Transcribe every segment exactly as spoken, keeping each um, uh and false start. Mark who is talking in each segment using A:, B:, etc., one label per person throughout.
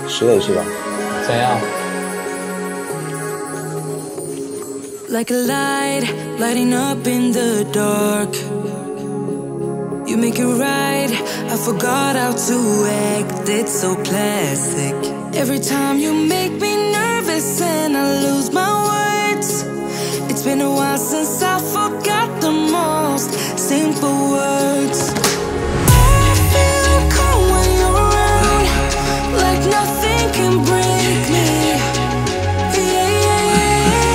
A: 十个游戏吧。
B: 怎样
C: ？Like a light lighting up in the dark. You make it right. I forgot how to act. It's so classic. Every time you make me nervous and I lose my words. It's been a while since I forgot the most simple words. I feel calm when you're around, like nothing can break me. Yeah, yeah.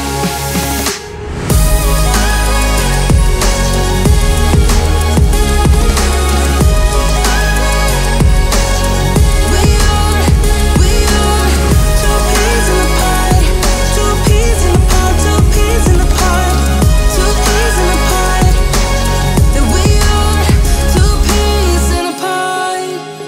C: We are, we are two peas in a pod, two peas in a pod, two peas in a pod, two peas in a pod. That we are two peas in a pod.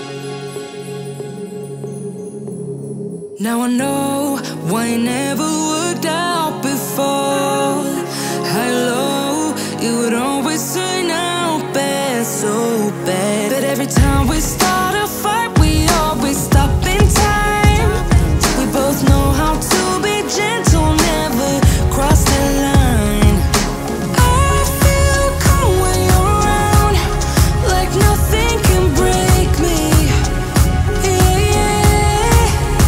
C: Now I know why it never worked out before. High low, it would always turn out bad, so bad. But every time we start a fight, we always stop in time. We both know how to be gentle, never cross the line. I feel calm when you're around, like nothing can break me. Yeah, yeah.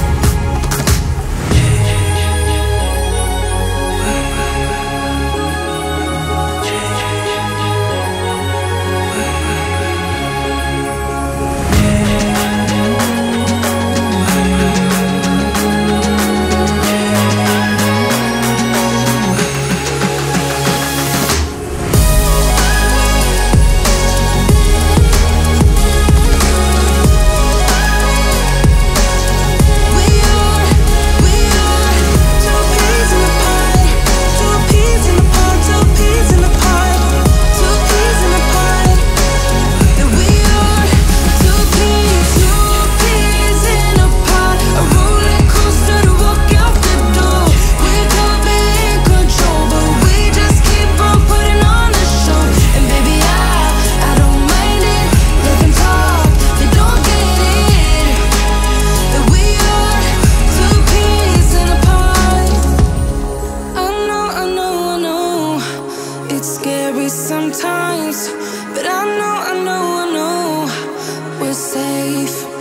C: We are, we are two peas in a pod, two peas in a pod, two peas in a pod, two peas in a pod. That we are two peas, two peas in a pod, a roller coaster to walk out the door. We could be in control, but we just keep on putting on a show. And baby, I, I don't mind it. Let them talk, they don't get it. That we are two peas in a pod. I know, I know, I know. It's scary sometimes, but I know, I know, I know. We're safe.